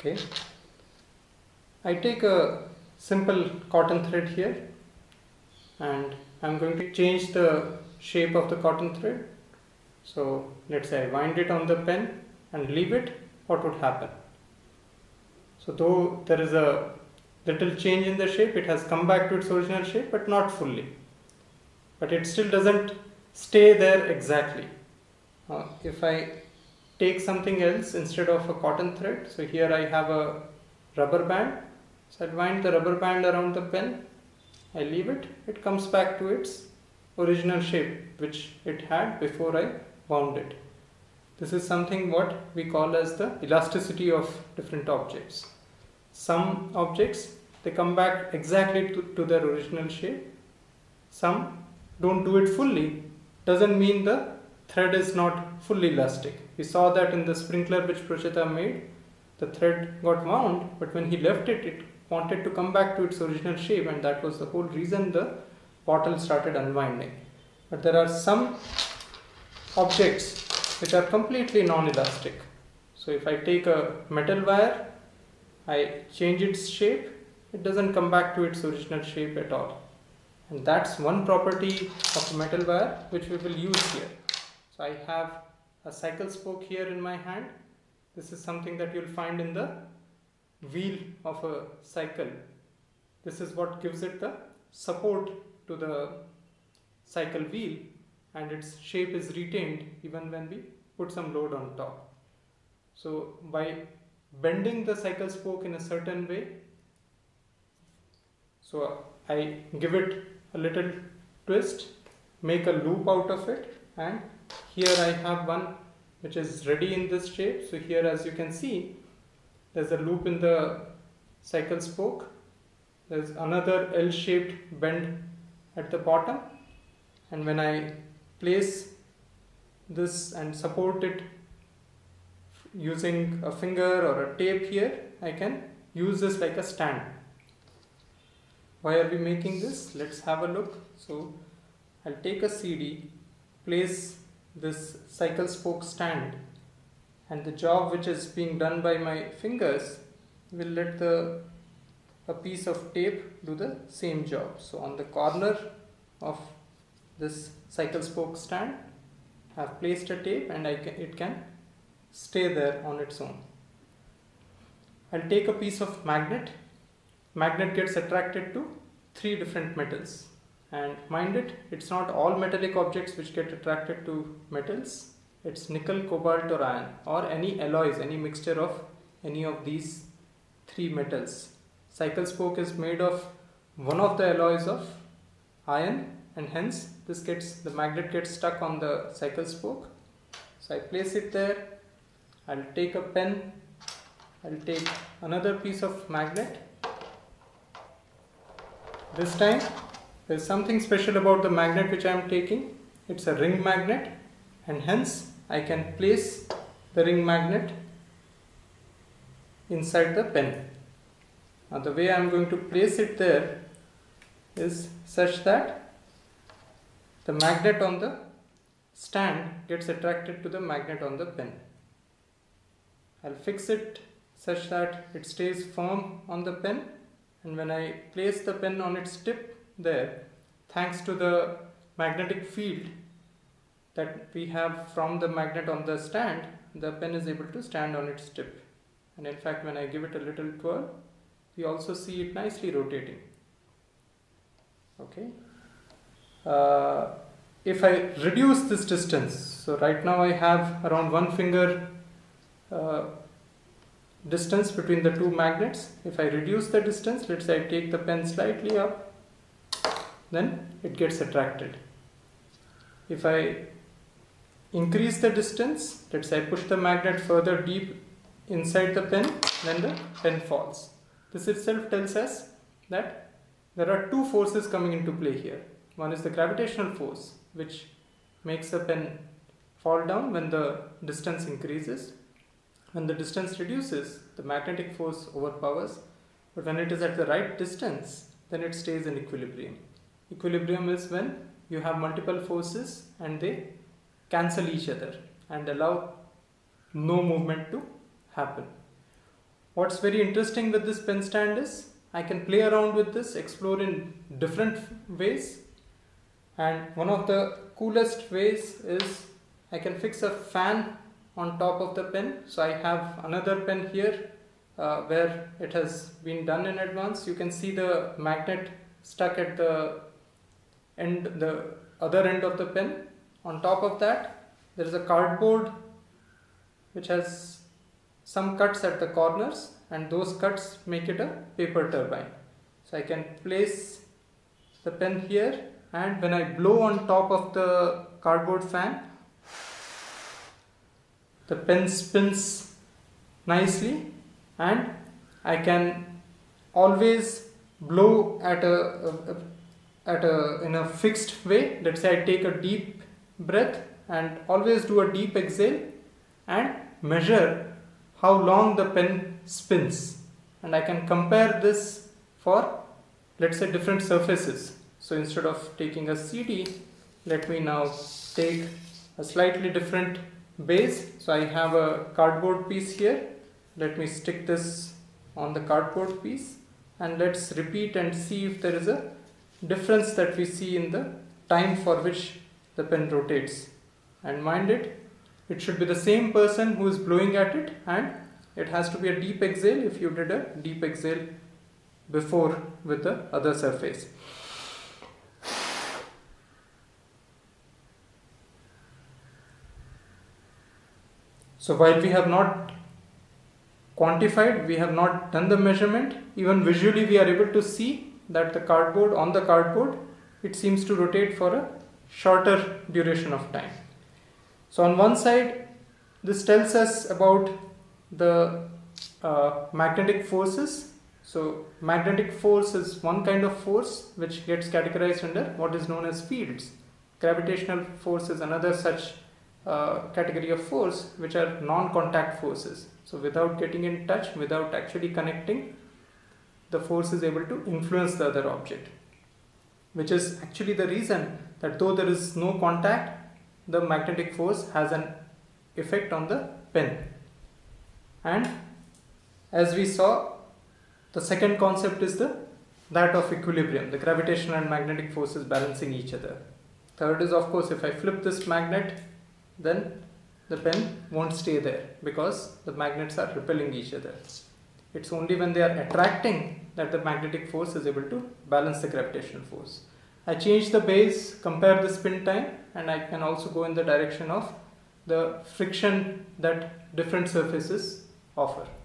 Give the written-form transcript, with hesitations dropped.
Okay, I take a simple cotton thread here and I'm going to change the shape of the cotton thread. So let's say I wind it on the pen and leave it, what would happen? So though there is a little change in the shape, it has come back to its original shape but not fully. But it still doesn't stay there exactly. If I take something else instead of a cotton thread, so here I have a rubber band, so I wind the rubber band around the pen, I leave it, it comes back to its original shape which it had before I wound it. This is something what we call as the elasticity of different objects. Some objects, they come back exactly to their original shape, some don't do it fully. Doesn't mean the thread is not fully elastic. We saw that in the sprinkler which Prochita made, the thread got wound, but when he left it, it wanted to come back to its original shape, and that was the whole reason the bottle started unwinding. But there are some objects which are completely non-elastic. So if I take a metal wire, I change its shape, it doesn't come back to its original shape at all. And that's one property of a metal wire which we will use here. So I have a cycle spoke here in my hand. This is something that you'll find in the wheel of a cycle. This is what gives it the support to the cycle wheel, and its shape is retained even when we put some load on top. So by bending the cycle spoke in a certain way, so I give it a little twist, make a loop out of it, and here I have one which is ready in this shape. So here, as you can see, there's a loop in the cycle spoke, there's another L-shaped bend at the bottom, and when I place this and support it using a finger or a tape here, I can use this like a stand. Why are we making this? Let's have a look. So I'll take a CD, place this cycle spoke stand, and the job which is being done by my fingers will let a piece of tape do the same job. So on the corner of this cycle spoke stand, I have placed a tape, and it can stay there on its own. I'll take a piece of magnet. Magnet gets attracted to 3 different metals, and mind it, it's not all metallic objects which get attracted to metals. It's nickel, cobalt or iron, or any alloys, any mixture of any of these 3 metals. Cycle spoke is made of one of the alloys of iron, and hence the magnet gets stuck on the cycle spoke. So I place it there. I'll take a pen, I'll take another piece of magnet. This time there's something special about the magnet which I am taking. It's a ring magnet, and hence I can place the ring magnet inside the pen. Now the way I am going to place it there is such that the magnet on the stand gets attracted to the magnet on the pen. I'll fix it such that it stays firm on the pen, and when I place the pen on its tip there, thanks to the magnetic field that we have from the magnet on the stand, the pen is able to stand on its tip. And in fact, when I give it a little twirl, we also see it nicely rotating. Okay. If I reduce this distance, so right now I have around 1 finger distance between the 2 magnets. If I reduce the distance, let's say I take the pen slightly up, then it gets attracted. If I increase the distance, let's say I push the magnet further deep inside the pen, then the pen falls. This itself tells us that there are 2 forces coming into play here. One is the gravitational force, which makes the pen fall down when the distance increases. When the distance reduces, the magnetic force overpowers, but when it is at the right distance, then it stays in equilibrium. Equilibrium is when you have multiple forces and they cancel each other and allow no movement to happen. What's very interesting with this pen stand is I can play around with this, explore in different ways, and one of the coolest ways is I can fix a fan on top of the pen. So I have another pen here where it has been done in advance. You can see the magnet stuck at the other end of the pen. On top of that there is a cardboard which has some cuts at the corners, and those cuts make it a paper turbine. So I can place the pen here, and when I blow on top of the cardboard fan, the pen spins nicely, and I can always blow in a fixed way. Let's say I take a deep breath and always do a deep exhale and measure how long the pen spins, and I can compare this for, let's say, different surfaces. So instead of taking a CD, let me now take a slightly different base. So I have a cardboard piece here. Let me stick this on the cardboard piece, and let's repeat and see if there is a difference that we see in the time for which the pen rotates. And mind it, it should be the same person who is blowing at it, and it has to be a deep exhale if you did a deep exhale before with the other surface. So while we have not quantified, we have not done the measurement, even visually we are able to see that the cardboard, it seems to rotate for a shorter duration of time. So on one side, this tells us about the magnetic forces. So magnetic force is one kind of force which gets categorized under what is known as fields. Gravitational force is another such category of force, which are non-contact forces. So without getting in touch, without actually connecting, the force is able to influence the other object, which is actually the reason that though there is no contact, the magnetic force has an effect on the pen. And as we saw, the second concept is that of equilibrium, the gravitational and magnetic forces balancing each other. Third is, of course, if I flip this magnet, then the pen won't stay there because the magnets are repelling each other. It's only when they are attracting that the magnetic force is able to balance the gravitational force. I change the base, compare the spin time, and I can also go in the direction of the friction that different surfaces offer.